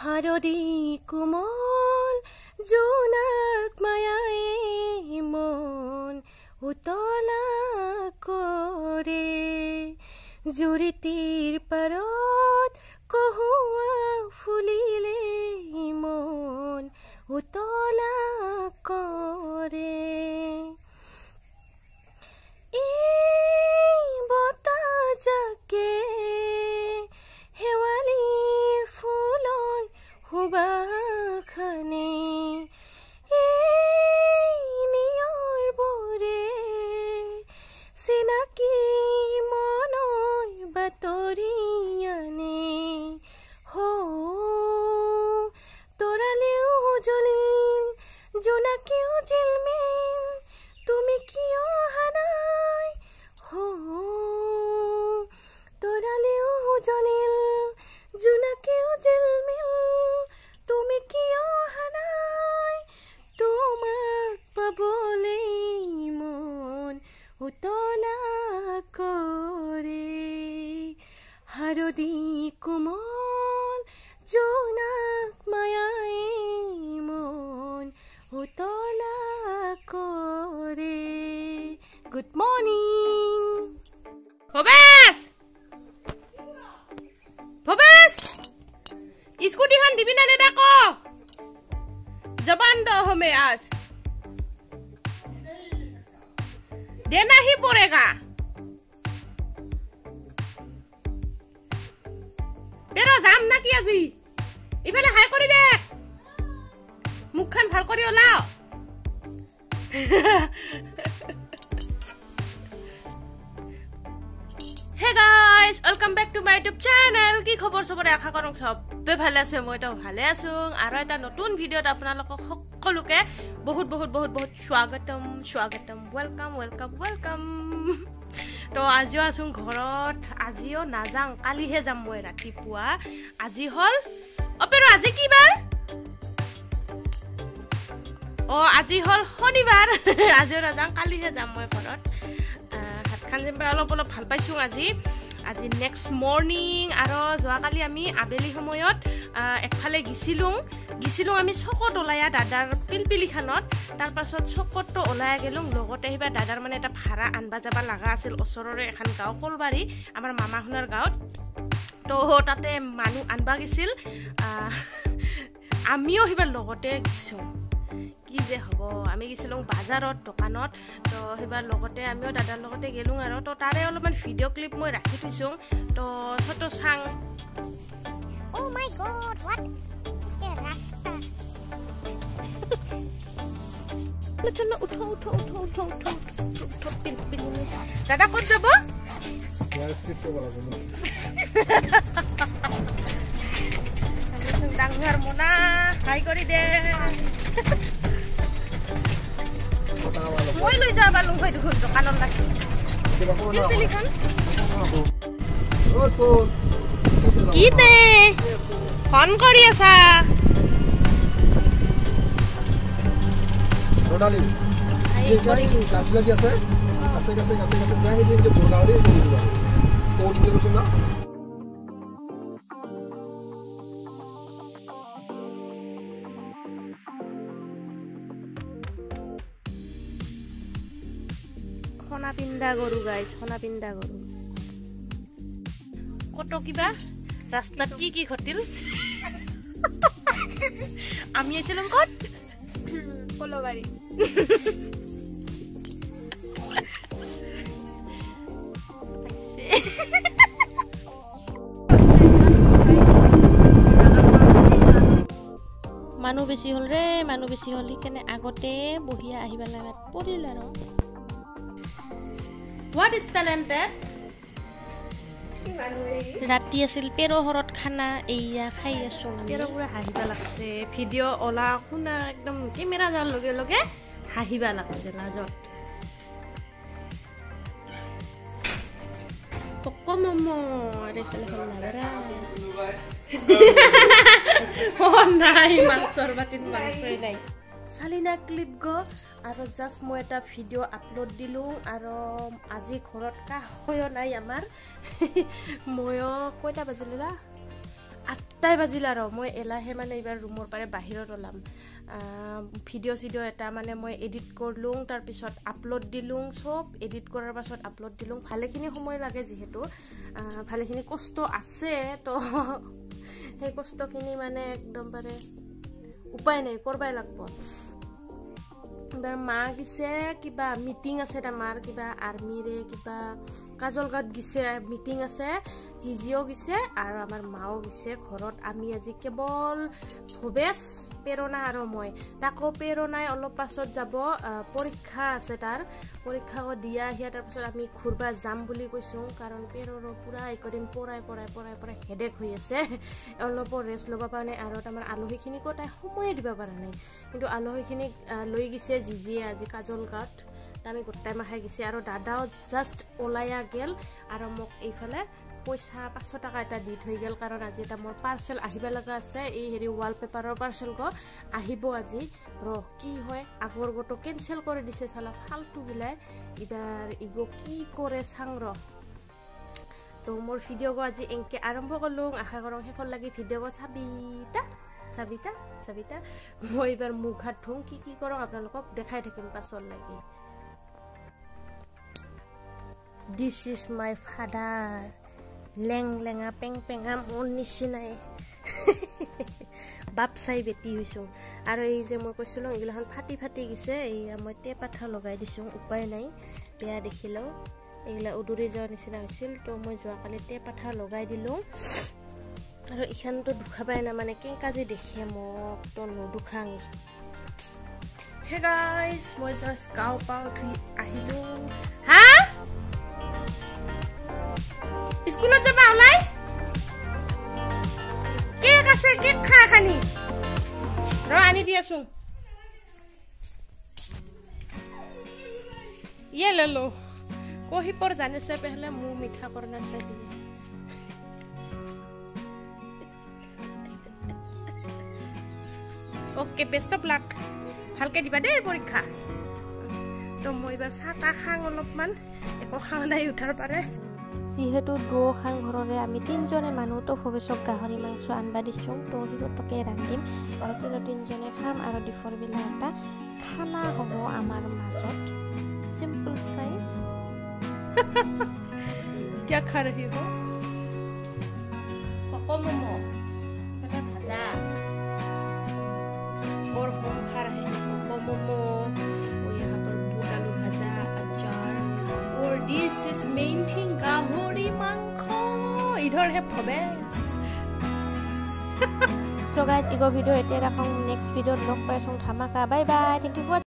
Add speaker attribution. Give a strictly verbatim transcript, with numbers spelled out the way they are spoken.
Speaker 1: হাৰদি কোমল জোনাক মায়াই মন উতলা কৰে জুৰিটিৰ পাৰত কহুৱা ফুলিলে মন উতলা কৰে এই বতাহ জাকে হেৱালি ফুলৰ সুবাসনে এই নিয়ৰ বৰে চিনাকি মনৰ বাতৰি আনে হো তৰালেও জ্বলিল জোনাকেও জিলমিল তুমি কিয় অহা নাই হো তৰালেও জ্বলিল জোনাকেও জিলমিল তুমি কিয় অহা নাই তোমাক পাবলৈ মন উতলা কৰে হাৰদি কোমল জোনাক মায়াই মন উতলা কৰে গুড মৰ্নিং ভৱেশ ভৱেশ স্কুটিখন দিবি না নেদাক জবান দ হমে আজ দেনা হি পড়েগা বেরো যাম নাকি আজি ইফালে হাই কৰি দে মুখখান ভাল কৰি ওলাও Hey guys, welcome back to my YouTube channel. কি খবৰ সবৰে আশা কৰং সবে ভালে আছে মইতো ভালে আছো আৰু এটা নতুন ভিডিওত আপোনালোকক সকলোকে বহুত বহুত বহুত বহুত স্বাগতম স্বাগতম ওয়েলকাম ওয়েলকাম ওয়েলকাম তো আজিও আছো ঘৰত আজিও নাযাং কালিহে যাম মই ৰাতিপুৱা আজি হল অপেৰো আজি কি বাৰ ও আজি হল শনিবাৰ আজিও নাযাং কালিহে যাম মই ঘৰত খানজেম্বা অলপ অলপ ভাল পাইছো আজি আজি নেক্সট মৰ্নিং আৰু যোৱাকালি আমি আবেলি সময়ত একফালে গিছিলুং গিছিলুং আমি চকত ওলায়া দাদাৰ পিলপিলিখানত তাৰ পাছত চকতটো ওলায়া গেলুং লগতে হিবা দাদাৰ মানে এটা ভাড়া আনবা যাবা লাগা আছিল ওচৰৰে এখন গাঁও কলবাৰী আমাৰ মামাহুনাৰ গাঁৱত তো তাতে মানুহ আনবা গিছিল আমিও হিবা লগতে গিছো কি যে হব আমি গিছিলুং বাজাৰত দোকানত তো হেবাৰ লগতে আমিও দাদাৰ লগতে গেলুং আৰু তো তাৰে অলপমান ভিডিও ক্লিপ মই ৰাখি থৈছো তো ছোটো চাং
Speaker 2: ও মাই গড হোৱাট এ ৰাস্তা
Speaker 1: চলো উঠো উঠো উঠো উঠো উঠো উঠো পিল পিল দাদা ক'ত যাব ডাঙৰ মোনা হাই কৰি দে মই লৈ যাবা লং হয় দেখোন দোকানত লাগি পিলপিলিখন কি দে ফোন কৰি আছা
Speaker 3: ৰডালি এই কৰি কি ক্লাছ লাগি আছে আছে আছে আছে আছে যাই দিন যে বগাওৰে কৰিবা কোড দিছো না
Speaker 1: সোনা পিন্দা গরু গাইস সোনা পিন্দা গরু কত কিবা রাস্তাত কি কি ঘটিল আমি আছিলাম কত
Speaker 2: কলবাৰী
Speaker 1: মানুহ বেছি হল ৰে মানুহ বেছি হল কেনে আগতে বহিয়া আহিবা লাগাত পৰিল আৰু What is talented? ৰাতি আছিল পেৰো হৰত খানা এইয়া খাই আছো পেৰো পুৰা হাহিবা লাগছে ভিডিও ওলা শুনা একদম কেমেৰা যাৰ লগে লগে হাহিবা লাগছে লাজত পকো মমো ৰেখলে হল নাগৰা ও নাই মাংসৰ বাতিত মাংসই নাই চালিনা ক্লিপ গো আৰু জাস্ট মই এটা ভিডিও আপলোড দিলো আৰু আজি ঘৰত কাহয় নাই আমাৰ ময়ো কয়টা বাজিলা আঠটাই বাজিল আৰু মই এলাহে মানে এইবাৰ ৰুমৰ পাৰে বাহিৰত ওলাম ভিডিঅ' চিডিঅ' এটা মানে মই এডিট কৰিলোঁ তাৰপিছত আপলোড দিলোঁ চব এডিট কৰাৰ পাছত আপলোড দিলোঁ ভালেখিনি সময় লাগে যিহেতু ভালেখিনি কষ্ট আছে তো সেই কষ্টখিনি মানে একদম পাৰে উপায় নাই কৰবাই লাগব এবাৰ মা গিছে কিবা মিটিং আছে তাৰ মাৰ কিবা আৰ্মিৰে কিবা কাজলগাঁৱত গিছে মিটিং আছে জিজিও গিছে আৰু আমাৰ মাও গিছে ঘৰত আমি আজি কেৱল ভবেশ প্ৰেৰণা আৰু মই তাকো প্ৰেৰণাই অলপ পাছত যাব পৰীক্ষা আছে তাৰ পৰীক্ষা দিয়া আহিয়া তাৰপিছত আমি ঘূৰবা যাম বুলি কৈছোঁ কাৰণ প্ৰেৰণা পুৰা একদিন পঢ়াই পঢ়াই পঢ়াই পঢ়াই হেডেক হৈ আছে অলপ ৰেষ্ট ল'ব পৰা নাই আৰু আমাৰ আলহীখিনিকো তাই সময়ে দিব পৰা নাই কিন্তু আলহীখিনিক লৈ গিছে জিজিয়ে আজি কাজলগাঁৱত আমি গোটাই মাখাই গিছে আৰু দাদাও জাষ্ট ওলাইয়া গেল আৰু মোক এইফালে পইচা পাঁচশ টাকা এটা দি থৈ গেল কাৰণ আজি এটা মোৰ পাৰ্চেল আহিব লগা আছে এই হেৰি ৱালপেপাৰৰ পাৰ্চেল গ আহিব আজি ৰ কি হয় আগৰ গটো কেনচেল কৰি দিছে চালা ফালতু গিলাই এবাৰ ইগো কি কৰে চাং ৰ তো মোৰ ভিডিঅ' গ আজি এনকে আৰম্ভ কৰিলোঁ আশা কৰোঁ শেষৰ লাগি ভিডিঅ' গ চাবিতা চাবিতা চাবিতা মই এইবাৰ মুখ হাত ধুম কি কি কৰোঁ আপোনালোকক দেখাই থাকিম পাছৰ লাগি This is my father লেং লেঙা পেং পেঙা মোৰ নিচিনাই বাপ চাই বেটি হৈছোঁ আৰু এই যে মই কৈছিলোঁ এইগিলাখন ফাটি ফাটি গিছে এইয়া মই টেপ আঠা লগাই দিছোঁ উপায় নাই বেয়া দেখিলেও এইগিলা উদুৰি যোৱাৰ নিচিনা হৈছিল তো মই যোৱাকালি টেপ আঠা লগাই দিলোঁ আৰু ইখানতো দুখাবাই না মানে কেংকাজি দেখে মোক তো নদুখাং হে গাইজ মই জাষ্ট গাঁও পাওঁ ধুই আহিলোঁ হা স্কুলত যাবা ওলাই কেক আছে কেক খা খানি ৰ আনি দি আছো ये ले लो कोही पर जाने से पहले मुंह मीठा करना चाहिए ओके बेस्ट ऑफ लक ভালকে দিবা দেই পৰীক্ষা তো মই এবাৰ চাহ তাহ খাং অলপমান একো খাং নাই উঠাৰ পাৰে যিহেতু দুখন ঘৰৰে আমি তিনিজনে মানুহ তো ভৱিষ্যত গাহৰি মাংস আনবা দিছোঁ তো সিহঁতকে ৰান্ধিম আৰু তিনিও তিনিজনে খাম আৰু দুপৰবেলা এটা খানা হ'ব আমাৰ মাজত सिंपल सा क्या खा रही हो कोको मोमो मतलब भाजा और हम खा रहे हैं कोको मोमो और यहाँ पर बूट आलू भाजा अचार और दिस इज मेन थिंग गाहरी मांखो इधर है भवेश सो गाइस इगो वीडियो एते राखों नेक्स्ट वीडियो लग पाइसों धमाका bye bye thank you for